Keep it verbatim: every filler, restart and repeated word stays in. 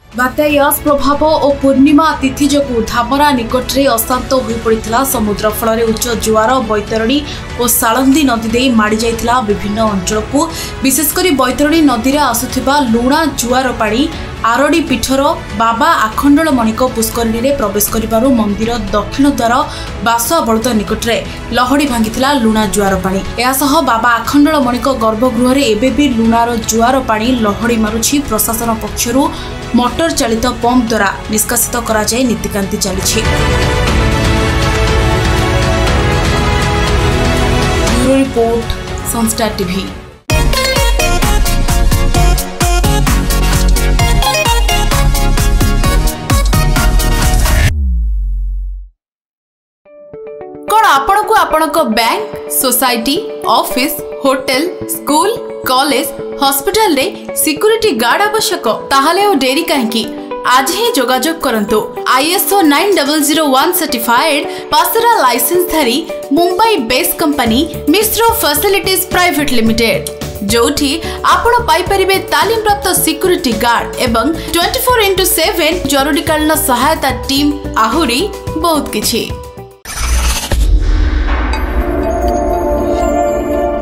बात्या यास प्रभाव और पूर्णिमा तिथि जो धामरा निकट में अशांत हो पड़ा समुद्र फल उच्च जुआर बैतरणी और सालंदी नदी दे माड़ी जाइथिला विभिन्न अंचल को विशेषकर बैतरणी नदी में आसुथिबा लुणा जुआर पानी आरडी पीठर बाबा आखंडलमणि पुष्करणी में प्रवेश कर मंदिर दक्षिण द्वार बासुआ बड़द निकट में लहड़ी भांगी लुणा जुआर पानी। यासह बाबा आखंडलमणि गर्भगृह में एबे भी लुणार जुआर पानी लहड़ी मारुछि। प्रशासन पक्षर मोटर चालित पंप द्वारा निष्कासित करा जाय नीतिकांति चली। Bureau report Sunstar TV. कौन आपण को आपण को bank society office hotel school college hospital रे सिक्योरिटी गार्ड आवश्यक ताहले ओ डेरी काहेकि आज ही जोगाजोग करंतु। ISO nine double zero one certified पासरा लाइसेंस धारी Mumbai based company Mishra facilities private limited जोठी आपण पाई परिबे तालीम प्राप्त सिक्योरिटी गार्ड एवं ट्वेंटी फोर इंटू सेवन जरूरीकालीन सहायता टीम आहुरी बहुत किछि।